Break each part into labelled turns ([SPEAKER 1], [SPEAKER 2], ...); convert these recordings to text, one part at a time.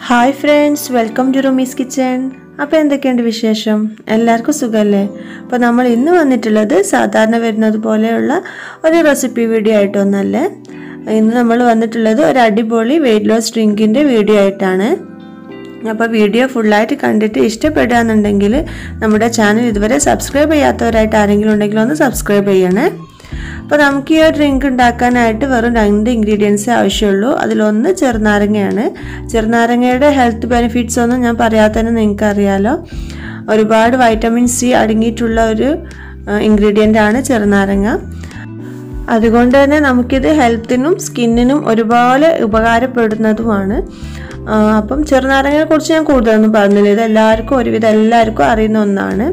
[SPEAKER 1] Hi friends, welcome to Rumi's Kitchen. അപ്പോൾ എന്തൊക്കെയുണ്ട് വിശേഷം? എല്ലാവർക്കും സുഖമല്ലേ? അപ്പോൾ നമ്മൾ ഇന്ന് വന്നിട്ടുള്ളത് സാധാരണ വരുന്നത് പോലെയുള്ള ഒരു റെസിപ്പി വീഡിയോ ആയിട്ടൊന്നല്ലേ. ഇന്ന് നമ്മൾ വന്നിട്ടുള്ളത് ഒരു അടിപൊളി വെയിറ്റ് ലോസ് ഡ്രിങ്കിൻ്റെ വീഡിയോ ആയിട്ടാണ്. അപ്പോൾ വീഡിയോ ഫുള്ളായിട്ട് കണ്ടിട്ട് ഇഷ്ടപ്പെടുകയാണെന്നുണ്ടെങ്കിൽ നമ്മുടെ ചാനൽ ഇതുവരെ സബ്സ്ക്രൈബ് ചെയ്യാത്തവരായിട്ട് ആരെങ്കിലും ഉണ്ടെങ്കിൽ ഒന്ന് സബ്സ്ക്രൈബ് ചെയ്യണേ. അപ്പോൾ നമുക്ക് ഈ ഒരു ഡ്രിങ്ക് ഉണ്ടാക്കാനായിട്ട് വെറും 2 ഇൻഗ്രീഡിയൻസേ ആവശ്യമുള്ളൂ. അതിലൊന്ന് ചെറുനാരങ്ങയാണ്. ചെറുനാരങ്ങയുടെ ഹെൽത്ത് ബെനിഫിറ്റ്സ് ഒന്നും ഞാൻ പറയാതെ തന്നെ നിങ്ങൾക്ക് അറിയാലോ. ഒരുപാട് വൈറ്റമിൻ സി അടങ്ങിയിട്ടുള്ള ഒരു ഇൻഗ്രീഡിയൻ്റ് ആണ് ചെറുനാരങ്ങ. അതുകൊണ്ട് തന്നെ നമുക്കിത് ഹെൽത്തിനും സ്കിന്നിനും ഒരുപാട് ഉപകാരപ്പെടുന്നതുമാണ്. അപ്പം ചെറുനാരങ്ങയെ കുറിച്ച് ഞാൻ കൂടുതലൊന്നും പറഞ്ഞില്ല. ഇത് ഒരുവിധം എല്ലാവർക്കും അറിയുന്ന ഒന്നാണ്.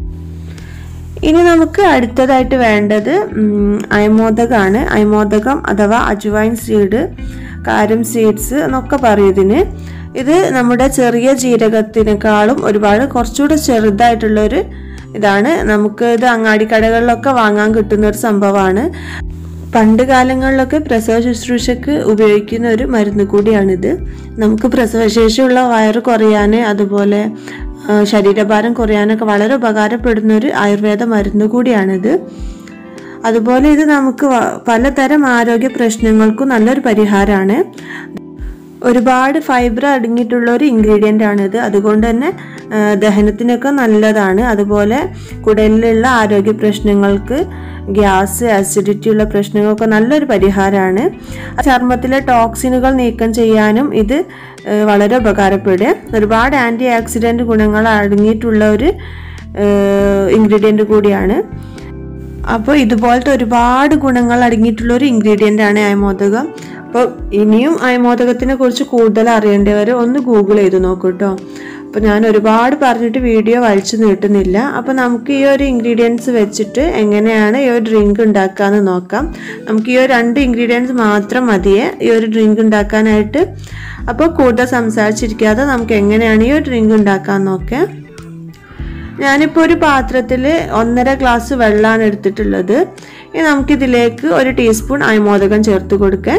[SPEAKER 1] ഇനി നമുക്ക് അടുത്തതായിട്ട് വേണ്ടത് അയമോദകമാണ്. അയമോദകം അഥവാ അജുവൈൻ സീഡ്, കാരം സീഡ്സ് എന്നൊക്കെ പറയും ഇതിന്. ഇത് നമ്മുടെ ചെറിയ ജീരകത്തിനേക്കാളും കുറച്ചുകൂടെ ചെറുതായിട്ടുള്ളൊരു ഇതാണ്. നമുക്ക് ഇത് അങ്ങാടിക്കടകളിലൊക്കെ വാങ്ങാൻ കിട്ടുന്ന ഒരു സംഭവമാണ്. പണ്ട് കാലങ്ങളിലൊക്കെ പ്രസവ ശുശ്രൂഷയ്ക്ക് ഉപയോഗിക്കുന്ന ഒരു മരുന്ന് കൂടിയാണിത്. നമുക്ക് പ്രസവശേഷിയുള്ള വയറ് കുറയാൻ, അതുപോലെ ശരീരഭാരം കുറയാനൊക്കെ വളരെ ഉപകാരപ്പെടുന്ന ഒരു ആയുർവേദ മരുന്ന് കൂടിയാണിത്. അതുപോലെ ഇത് നമുക്ക് പലതരം ആരോഗ്യ പ്രശ്നങ്ങൾക്കും നല്ലൊരു പരിഹാരമാണ്. ഒരുപാട് ഫൈബർ അടങ്ങിയിട്ടുള്ള ഒരു ഇൻഗ്രീഡിയൻ്റ് ആണിത്. അതുകൊണ്ട് തന്നെ ദഹനത്തിനൊക്കെ നല്ലതാണ്. അതുപോലെ കുടലിലുള്ള ആരോഗ്യ പ്രശ്നങ്ങൾക്ക്, ഗ്യാസ്, അസിഡിറ്റി ഉള്ള പ്രശ്നങ്ങളൊക്കെ നല്ലൊരു പരിഹാരമാണ്. ചർമ്മത്തിലെ ടോക്സിനുകൾ നീക്കം ചെയ്യാനും ഇത് വളരെ ഉപകാരപ്പെടും. ഒരുപാട് ആൻറ്റി ഓക്സിഡൻറ്റ് ഗുണങ്ങൾ അടങ്ങിയിട്ടുള്ള ഒരു ഇൻഗ്രീഡിയൻ്റ് കൂടിയാണ്. അപ്പോൾ ഇതുപോലത്തെ ഒരുപാട് ഗുണങ്ങൾ അടങ്ങിയിട്ടുള്ള ഒരു ഇൻഗ്രീഡിയൻ്റ് ആണ് അയമോദകം. അപ്പോൾ ഇനിയും അയമോദകത്തിനെ കുറിച്ച് കൂടുതൽ അറിയേണ്ടവർ ഒന്ന് ഗൂഗിൾ ചെയ്ത് നോക്കൂ കേട്ടോ. അപ്പോൾ ഞാൻ ഒരുപാട് പറഞ്ഞിട്ട് വീഡിയോ വലിച്ചു നീട്ടുന്നില്ല. അപ്പോൾ നമുക്ക് ഈ ഒരു ഇൻഗ്രീഡിയൻസ് വെച്ചിട്ട് എങ്ങനെയാണ് ഈ ഒരു ഡ്രിങ്ക് ഉണ്ടാക്കാമെന്ന് നോക്കാം. നമുക്ക് ഈ ഒരു 2 ഇൻഗ്രീഡിയൻസ് മാത്രം മതിയേ ഈ ഒരു ഡ്രിങ്ക് ഉണ്ടാക്കാനായിട്ട്. അപ്പോൾ കൂടുതൽ സംസാരിച്ചിരിക്കാതെ നമുക്ക് എങ്ങനെയാണ് ഈ ഒരു ഡ്രിങ്ക് ഉണ്ടാക്കാൻ നോക്കാം. ഞാനിപ്പോൾ ഒരു പാത്രത്തിൽ 1.5 ഗ്ലാസ് വെള്ളമാണ് എടുത്തിട്ടുള്ളത്. ഇനി നമുക്കിതിലേക്ക് 1 ടീസ്പൂൺ അയമോദകം ചേർത്ത് കൊടുക്കാം.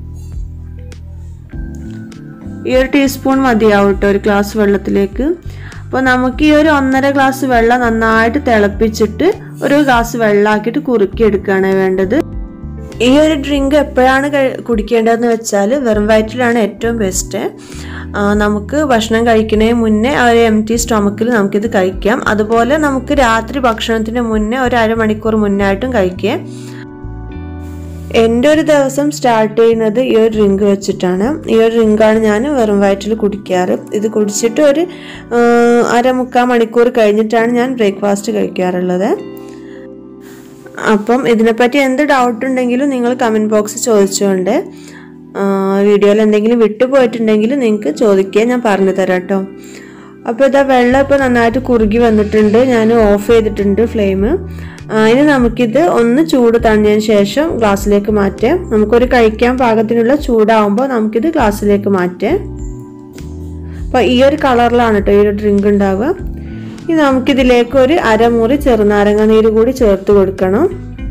[SPEAKER 1] ഈ 1 ടീസ്പൂൺ മതിയാവും കേട്ടോ 1 ഗ്ലാസ് വെള്ളത്തിലേക്ക്. അപ്പോൾ നമുക്ക് ഈ ഒരു 1.5 ഗ്ലാസ് വെള്ളം നന്നായിട്ട് തിളപ്പിച്ചിട്ട് 1 ഗ്ലാസ് വെള്ളമാക്കിയിട്ട് കുറുക്കിയെടുക്കുകയാണ് വേണ്ടത്. ഈ ഒരു ഡ്രിങ്ക് എപ്പോഴാണ് കുടിക്കേണ്ടതെന്ന് വെച്ചാൽ വെറും വയറ്റിലാണ് ഏറ്റവും ബെസ്റ്റ്. നമുക്ക് ഭക്ഷണം കഴിക്കുന്നതിന് മുന്നേ ഒരു എംപ്റ്റി സ്റ്റൊമക്കിൽ നമുക്കിത് കഴിക്കാം. അതുപോലെ നമുക്ക് രാത്രി ഭക്ഷണത്തിന് മുന്നേ ഒരു അരമണിക്കൂർ മുന്നായിട്ടും കഴിക്കാം. എൻ്റെ ഒരു ദിവസം സ്റ്റാർട്ട് ചെയ്യുന്നത് ഈ ഒരു ഡ്രിങ്ക് വെച്ചിട്ടാണ്. ഈ ഒരു ഡ്രിങ്കാണ് ഞാൻ വെറും വയറ്റിൽ കുടിക്കാറ്. ഇത് കുടിച്ചിട്ട് ഒരു 1/4 മണിക്കൂർ കഴിഞ്ഞിട്ടാണ് ഞാൻ ബ്രേക്ക്ഫാസ്റ്റ് കഴിക്കാറുള്ളത്. അപ്പം ഇതിനെപ്പറ്റി എന്ത് ഡൗട്ട് ഉണ്ടെങ്കിലും നിങ്ങൾ കമൻറ്റ് ബോക്സിൽ ചോദിച്ചുകൊണ്ട്, വീഡിയോയിൽ എന്തെങ്കിലും വിട്ടുപോയിട്ടുണ്ടെങ്കിൽ നിങ്ങൾക്ക് ചോദിക്കുക, ഞാൻ പറഞ്ഞു തരാം കേട്ടോ. അപ്പോൾ ഇതാ വെള്ളം ഇപ്പോൾ നന്നായിട്ട് കുറുകി വന്നിട്ടുണ്ട്. ഞാൻ ഓഫ് ചെയ്തിട്ടുണ്ട് ഫ്ലെയിം. ഇനി നമുക്കിത് ഒന്ന് ചൂട് തണിഞ്ഞതിന് ശേഷം ഗ്ലാസ്സിലേക്ക് മാറ്റാം. നമുക്കൊരു കഴിക്കാൻ പാകത്തിനുള്ള ചൂടാവുമ്പോൾ നമുക്കിത് ഗ്ലാസ്സിലേക്ക് മാറ്റാം. അപ്പോൾ ഈ ഒരു കളറിലാണ് കേട്ടോ ഈ ഒരു ഡ്രിങ്ക് ഉണ്ടാവുക. ഇനി നമുക്കിതിലേക്ക് ഒരു അരമുറി ചെറുനാരങ്ങ നീര് കൂടി ചേർത്ത് കൊടുക്കണം.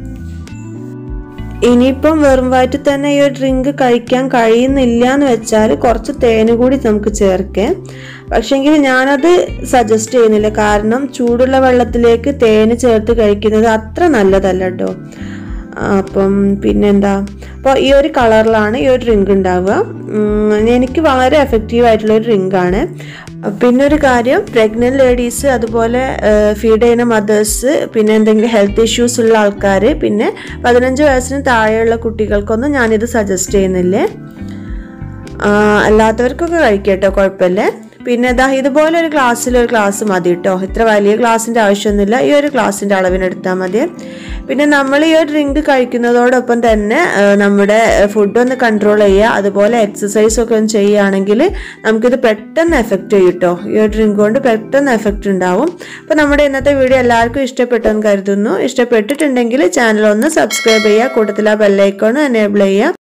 [SPEAKER 1] ഇനിയിപ്പം വെറും വയറ്റിൽ തന്നെ ഈ ഒരു ഡ്രിങ്ക് കഴിക്കാൻ കഴിയുന്നില്ല എന്ന് വെച്ചാൽ കുറച്ച് തേന് കൂടി നമുക്ക് ചേർക്കാം. പക്ഷെങ്കിൽ ഞാനത് സജസ്റ്റ് ചെയ്യുന്നില്ല. കാരണം ചൂടുള്ള വെള്ളത്തിലേക്ക് തേന് ചേർത്ത് കഴിക്കുന്നത് അത്ര നല്ലതല്ല കേട്ടോ. അപ്പം പിന്നെന്താ, അപ്പോൾ ഈ ഒരു കളറിലാണ് ഈ ഒരു ഡ്രിങ്ക് ഉണ്ടാവുക. എനിക്ക് വളരെ എഫക്റ്റീവ് ആയിട്ടുള്ള ഒരു ഡ്രിങ്കാണ്. പിന്നെ ഒരു കാര്യം, പ്രഗ്നന്റ് ലേഡീസ്, അതുപോലെ ഫീഡ് ചെയ്യുന്ന മദേഴ്സ്, പിന്നെ എന്തെങ്കിലും ഹെൽത്ത് ഇഷ്യൂസ് ഉള്ള ആൾക്കാർ, പിന്നെ 15 വയസ്സിന് താഴെയുള്ള കുട്ടികൾക്കൊന്നും ഞാനിത് സജസ്റ്റ് ചെയ്യുന്നില്ലേ. അല്ലാത്തവർക്കൊക്കെ കഴിക്കാം കേട്ടോ, കുഴപ്പമില്ല. പിന്നെ ഇതുപോലെ ഒരു ഗ്ലാസ് മതി കേട്ടോ. ഇത്ര വലിയ ഗ്ലാസിൻ്റെ ആവശ്യമൊന്നുമില്ല. ഈ ഒരു ഗ്ലാസിൻ്റെ അളവിനെടുത്താൽ മതി. പിന്നെ നമ്മൾ ഈ ഒരു ഡ്രിങ്ക് കഴിക്കുന്നതോടൊപ്പം തന്നെ നമ്മുടെ ഫുഡ് ഒന്ന് കൺട്രോൾ ചെയ്യുക. അതുപോലെ എക്സസൈസ് ഒക്കെ ഒന്ന് ചെയ്യുകയാണെങ്കിൽ നമുക്കിത് പെട്ടെന്ന് എഫക്റ്റ് ചെയ്യും കേട്ടോ. ഈ ഒരു ഡ്രിങ്ക് കൊണ്ട് പെട്ടെന്ന് എഫക്റ്റ് ഉണ്ടാവും. അപ്പോൾ നമ്മുടെ ഇന്നത്തെ വീഡിയോ എല്ലാവർക്കും ഇഷ്ടപ്പെട്ടെന്ന് കരുതുന്നു. ഇഷ്ടപ്പെട്ടിട്ടുണ്ടെങ്കിൽ ചാനൽ ഒന്ന് സബ്സ്ക്രൈബ് ചെയ്യുക. കൂട്ടത്തിൽ ആ ബെല്ലൈക്കോൺ എനേബിൾ ചെയ്യുക.